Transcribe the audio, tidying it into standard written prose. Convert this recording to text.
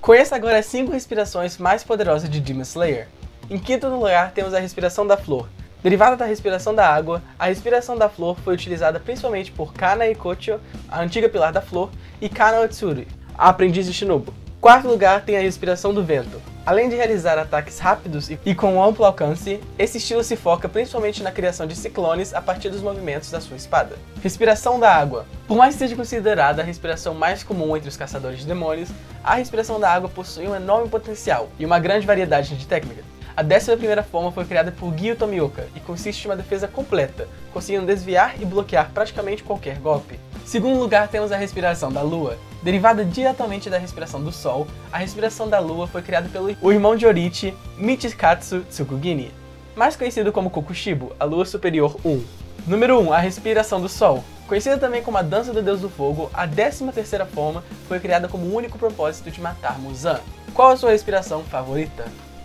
Conheça agora as 5 respirações mais poderosas de Demon Slayer. Em quinto lugar temos a respiração da flor. Derivada da respiração da água, a respiração da flor foi utilizada principalmente por Kana Ikocho, a antiga pilar da flor, e Kana Otsuri, a aprendiz de Shinobu. Quarto lugar tem a respiração do vento. Além de realizar ataques rápidos e com amplo alcance, esse estilo se foca principalmente na criação de ciclones a partir dos movimentos da sua espada. Respiração da água. Por mais que seja considerada a respiração mais comum entre os caçadores de demônios, a respiração da água possui um enorme potencial e uma grande variedade de técnicas. A 11ª forma foi criada por Gyu Tomioka e consiste em uma defesa completa, conseguindo desviar e bloquear praticamente qualquer golpe. Segundo lugar temos a respiração da lua. Derivada diretamente da respiração do sol, a respiração da lua foi criada pelo irmão de Orichi, Michikatsu Tsukugini, mais conhecido como Kokushibo, a lua superior 1. Número 1. A respiração do sol. Conhecida também como a dança do deus do fogo, a 13ª forma foi criada como o único propósito de matar Muzan. Qual a sua respiração favorita?